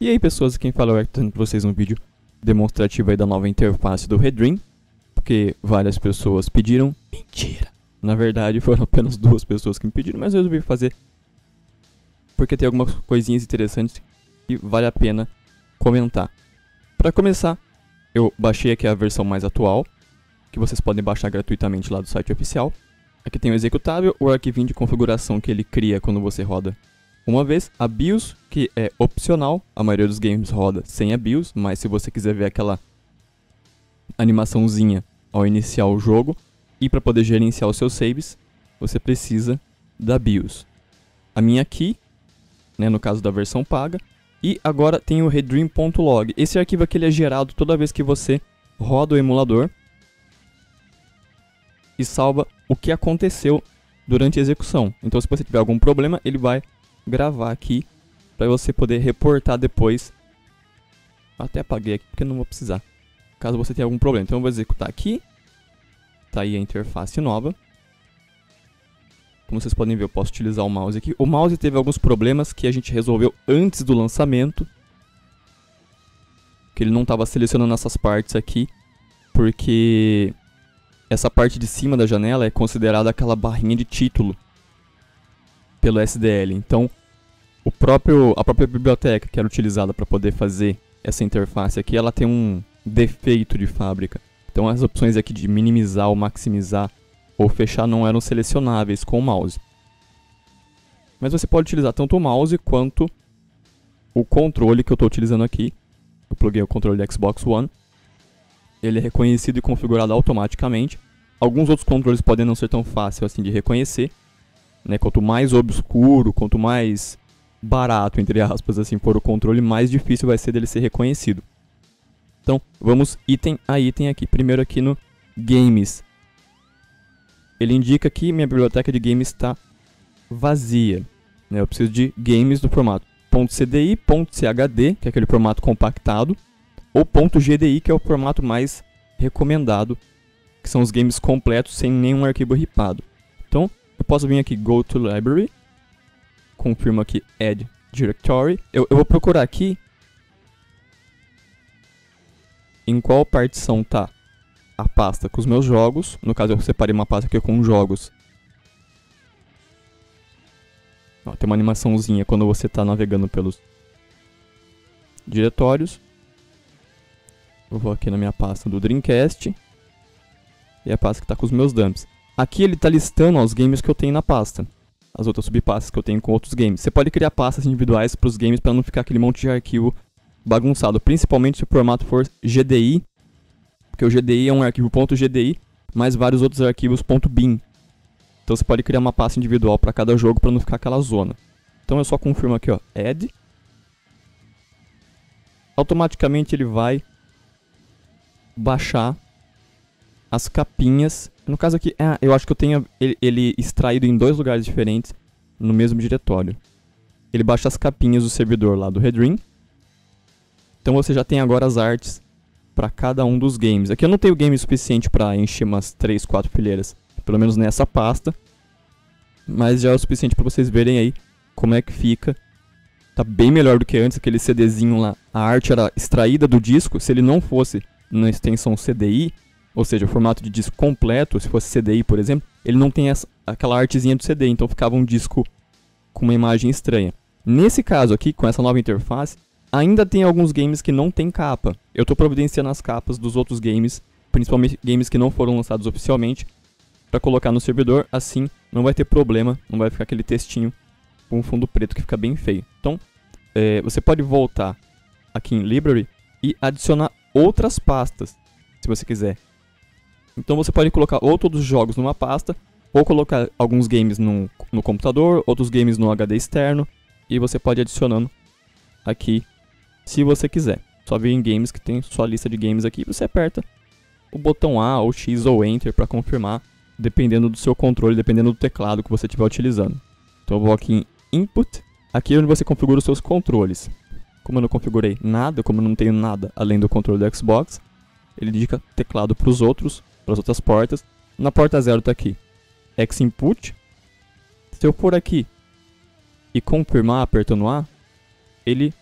E aí pessoas, quem fala é o Hector, trazendo pra vocês um vídeo demonstrativo aí da nova interface do Redream, porque várias pessoas pediram. Mentira! Na verdade foram apenas 2 pessoas que me pediram, mas eu resolvi fazer porque tem algumas coisinhas interessantes que vale a pena comentar. Para começar, eu baixei aqui a versão mais atual, que vocês podem baixar gratuitamente lá do site oficial. Aqui tem o executável, o arquivinho de configuração que ele cria quando você roda uma vez, a BIOS, que é opcional, a maioria dos games roda sem a BIOS, mas se você quiser ver aquela animaçãozinha ao iniciar o jogo, e para poder gerenciar os seus saves, você precisa da BIOS. A minha aqui, né, no caso da versão paga, e agora tem o Redream.log. Esse arquivo aqui ele é gerado toda vez que você roda o emulador e salva o que aconteceu durante a execução. Então se você tiver algum problema, ele vai gravar aqui para você poder reportar depois. Até apaguei aqui porque não vou precisar, caso você tenha algum problema. Então eu vou executar aqui. Tá aí a interface nova. Como vocês podem ver, eu posso utilizar o mouse aqui. O mouse teve alguns problemas que a gente resolveu antes do lançamento, que ele não estava selecionando essas partes aqui, porque essa parte de cima da janela é considerada aquela barrinha de título pelo SDL. Então, a própria biblioteca que era utilizada para poder fazer essa interface aqui, ela tem um defeito de fábrica. Então, as opções aqui de minimizar ou maximizar ou fechar não eram selecionáveis com o mouse. Mas você pode utilizar tanto o mouse quanto o controle que eu estou utilizando aqui. Eu pluguei o controle do Xbox One. Ele é reconhecido e configurado automaticamente. Alguns outros controles podem não ser tão fáceis assim de reconhecer, né? Quanto mais obscuro, quanto mais barato, entre aspas, assim, for o controle, mais difícil vai ser dele ser reconhecido. Então, vamos item a item aqui. Primeiro aqui no Games. Ele indica que minha biblioteca de games está vazia, né? Eu preciso de games no formato .cdi, .chd, que é aquele formato compactado, ou .gdi, que é o formato mais recomendado, que são os games completos sem nenhum arquivo ripado. Então, eu posso vir aqui Go to Library, confirmo aqui Add Directory. Eu vou procurar aqui em qual partição está a pasta com os meus jogos. No caso eu separei uma pasta aqui com jogos. Ó, tem uma animaçãozinha quando você está navegando pelos diretórios. Eu vou aqui na minha pasta do Dreamcast. E a pasta que está com os meus dumps. Aqui ele está listando os games que eu tenho na pasta. As outras subpastas que eu tenho com outros games. Você pode criar pastas individuais para os games para não ficar aquele monte de arquivo bagunçado. Principalmente se o formato for GDI. Porque o GDI é um arquivo .gdi, mais vários outros arquivos .bin. Então você pode criar uma pasta individual para cada jogo para não ficar aquela zona. Então eu só confirmo aqui, ó, Add. Automaticamente ele vai baixar as capinhas. No caso aqui, eu acho que eu tenho ele extraído em 2 lugares diferentes no mesmo diretório. Ele baixa as capinhas do servidor lá do Redream. Então você já tem agora as artes para cada um dos games. Aqui eu não tenho game suficiente para encher umas 3, 4 fileiras, pelo menos nessa pasta, mas já é o suficiente para vocês verem aí como é que fica. Tá bem melhor do que antes, aquele CDzinho lá. A arte era extraída do disco. Se ele não fosse na extensão CDI, ou seja, o formato de disco completo, se fosse CDI, por exemplo, ele não tem aquela artezinha do CD, então ficava um disco com uma imagem estranha. Nesse caso aqui, com essa nova interface, ainda tem alguns games que não tem capa. Eu estou providenciando as capas dos outros games, principalmente games que não foram lançados oficialmente, para colocar no servidor. Assim não vai ter problema, não vai ficar aquele textinho com um fundo preto que fica bem feio. Então, você pode voltar aqui em Library e adicionar outras pastas, se você quiser. Então você pode colocar ou todos os jogos numa pasta, ou colocar alguns games no computador, outros games no HD externo, e você pode ir adicionando aqui se você quiser. Só vir em games que tem sua lista de games aqui, você aperta o botão A ou X ou Enter para confirmar, dependendo do seu controle, dependendo do teclado que você estiver utilizando. Então eu vou aqui em Input, aqui é onde você configura os seus controles. Como eu não configurei nada, como eu não tenho nada além do controle do Xbox, ele indica teclado para os outros, para as outras portas. Na porta 0 está aqui X Input. Se eu for aqui e confirmar apertando A, ele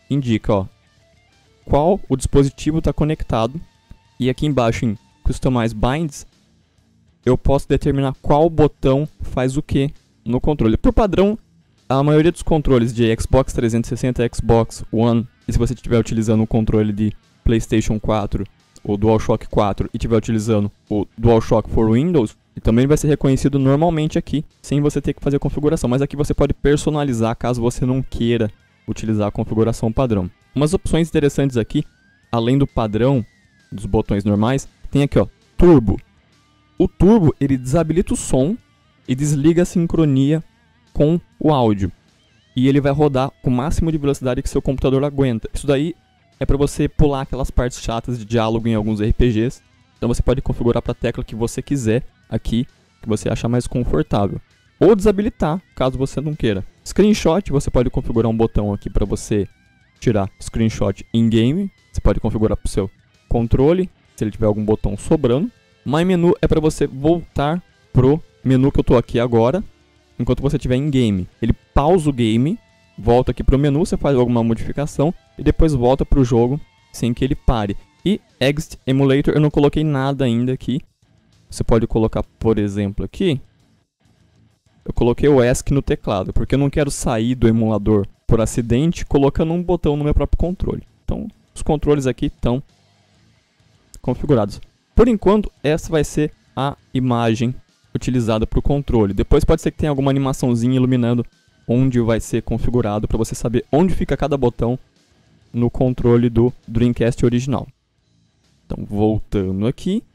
indica, ó, qual o dispositivo está conectado. E aqui embaixo em Customize Binds, eu posso determinar qual botão faz o que no controle. Por padrão, a maioria dos controles de Xbox 360, Xbox One, e se você estiver utilizando o controle de PlayStation 4, o DualShock 4, e estiver utilizando o DualShock for Windows, ele também vai ser reconhecido normalmente aqui, sem você ter que fazer a configuração. Mas aqui você pode personalizar caso você não queira utilizar a configuração padrão. Umas opções interessantes aqui, além do padrão dos botões normais, tem aqui, ó, Turbo. O Turbo, ele desabilita o som e desliga a sincronia com o áudio. E ele vai rodar com o máximo de velocidade que seu computador aguenta. Isso daí é para você pular aquelas partes chatas de diálogo em alguns RPGs. Então você pode configurar para a tecla que você quiser aqui, que você achar mais confortável. Ou desabilitar, caso você não queira. Screenshot, você pode configurar um botão aqui para você tirar screenshot in-game. Você pode configurar para o seu controle, se ele tiver algum botão sobrando. My Menu é para você voltar pro menu que eu estou aqui agora, enquanto você estiver em game. Ele pausa o game, volta aqui pro menu, você faz alguma modificação e depois volta pro jogo sem que ele pare. E Exit Emulator, eu não coloquei nada ainda aqui. Você pode colocar, por exemplo, aqui. Eu coloquei o ESC no teclado, porque eu não quero sair do emulador por acidente colocando um botão no meu próprio controle. Então, os controles aqui estão configurados. Por enquanto, essa vai ser a imagem utilizada para o controle. Depois pode ser que tenha alguma animaçãozinha iluminando onde vai ser configurado, para você saber onde fica cada botão no controle do Dreamcast original. Então, voltando aqui.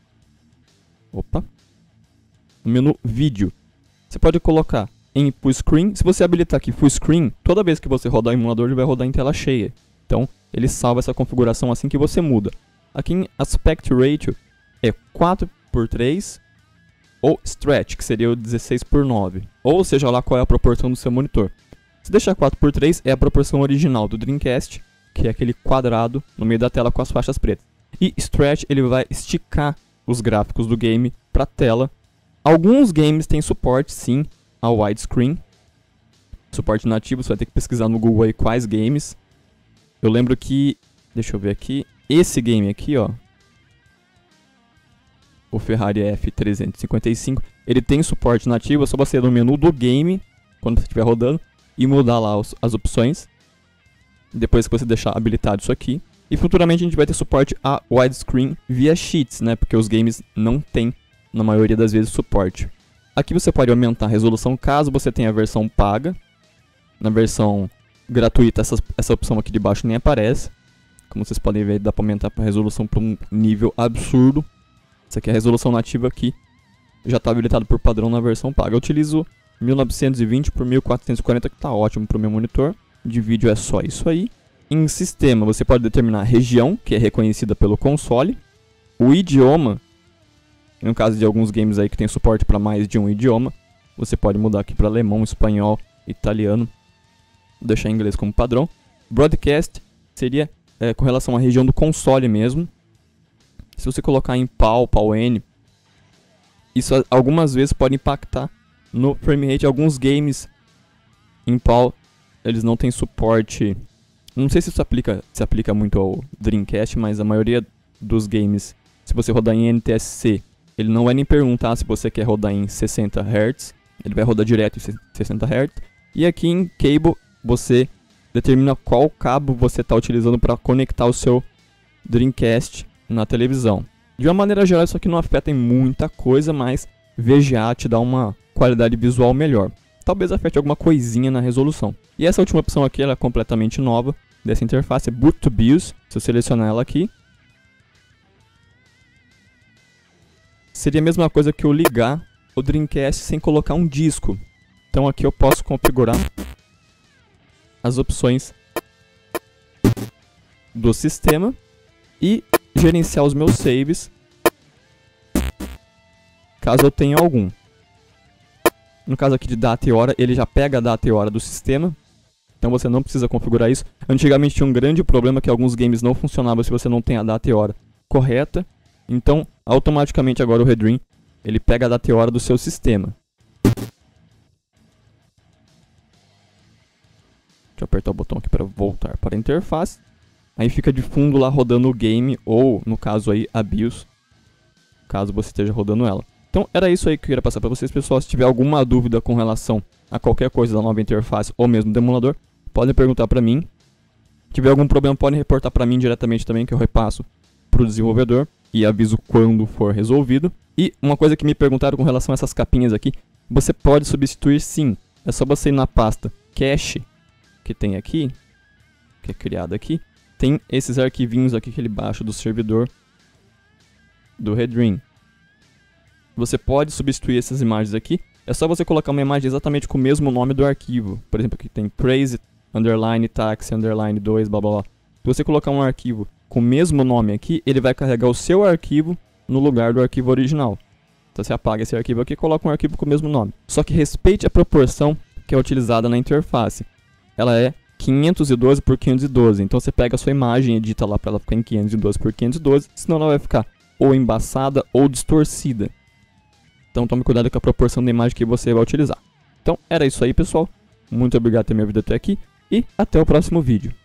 Opa. No menu Vídeo. Você pode colocar em Full Screen. Se você habilitar aqui Full Screen, toda vez que você rodar o emulador, ele vai rodar em tela cheia. Então, ele salva essa configuração assim que você muda. Aqui em Aspect Ratio é 4:3 ou Stretch, que seria o 16:9. Ou seja lá qual é a proporção do seu monitor. Se deixar 4:3 é a proporção original do Dreamcast, que é aquele quadrado no meio da tela com as faixas pretas. E Stretch, ele vai esticar os gráficos do game para a tela. Alguns games têm suporte, sim, ao widescreen. Suporte nativo, você vai ter que pesquisar no Google aí quais games. Eu lembro que, deixa eu ver aqui, esse game aqui, ó, o Ferrari F355, ele tem suporte nativo, é só você ir no menu do game, quando você estiver rodando, e mudar lá as opções. Depois que você deixar habilitado isso aqui. E futuramente a gente vai ter suporte a widescreen via cheats, né? Porque os games não têm, na maioria das vezes, suporte. Aqui você pode aumentar a resolução caso você tenha a versão paga. Na versão gratuita essa opção aqui de baixo nem aparece. Como vocês podem ver, dá para aumentar a resolução para um nível absurdo. Essa aqui é a resolução nativa aqui. Já está habilitado por padrão na versão paga. Eu utilizo 1920 por 1440, que está ótimo para o meu monitor. De vídeo é só isso aí. Em sistema, você pode determinar a região, que é reconhecida pelo console. O idioma, no caso de alguns games aí que tem suporte para mais de um idioma, você pode mudar aqui para alemão, espanhol, italiano. Vou deixar em inglês como padrão. Broadcast seria com relação à região do console mesmo. Se você colocar em PAL, PAL-N, isso algumas vezes pode impactar no frame rate. Alguns games em PAL, eles não têm suporte. Não sei se isso se aplica muito ao Dreamcast, mas a maioria dos games, se você rodar em NTSC, ele não vai nem perguntar se você quer rodar em 60 Hz, ele vai rodar direto em 60 Hz. E aqui em Cable, você determina qual cabo você está utilizando para conectar o seu Dreamcast na televisão. De uma maneira geral, isso aqui não afeta em muita coisa, mas VGA te dá uma qualidade visual melhor. Talvez afete alguma coisinha na resolução. E essa última opção aqui, ela é completamente nova dessa interface, é Boot to BIOS. Se eu selecionar ela aqui, seria a mesma coisa que eu ligar o Dreamcast sem colocar um disco. Então aqui eu posso configurar as opções do sistema e gerenciar os meus saves, caso eu tenha algum. No caso aqui de data e hora, ele já pega a data e hora do sistema, então você não precisa configurar isso. Antigamente tinha um grande problema que alguns games não funcionavam se você não tem a data e hora correta. Então, automaticamente agora o Redream, ele pega a data e hora do seu sistema. Deixa que apertar o botão aqui para voltar para a interface. Aí fica de fundo lá rodando o game, ou no caso aí a BIOS, caso você esteja rodando ela. Então era isso aí que eu queria passar para vocês, pessoal. Se tiver alguma dúvida com relação a qualquer coisa da nova interface ou mesmo do emulador, podem perguntar para mim. Se tiver algum problema, podem reportar para mim diretamente também, que eu repasso para o desenvolvedor e aviso quando for resolvido. E uma coisa que me perguntaram com relação a essas capinhas aqui, você pode substituir sim. É só você ir na pasta cache, que tem aqui, que é criada aqui. Tem esses arquivinhos aqui que ele baixa do servidor do Redrim. Você pode substituir essas imagens aqui. É só você colocar uma imagem exatamente com o mesmo nome do arquivo. Por exemplo, aqui tem praise, underline, taxi, underline 2, blá blá blá. Se você colocar um arquivo com o mesmo nome aqui, ele vai carregar o seu arquivo no lugar do arquivo original. Então você apaga esse arquivo aqui e coloca um arquivo com o mesmo nome. Só que respeite a proporção que é utilizada na interface. Ela é 512 por 512. Então você pega a sua imagem e edita lá para ela ficar em 512 por 512, senão ela vai ficar ou embaçada ou distorcida. Então tome cuidado com a proporção da imagem que você vai utilizar. Então era isso aí, pessoal. Muito obrigado por ter me ouvido até aqui e até o próximo vídeo.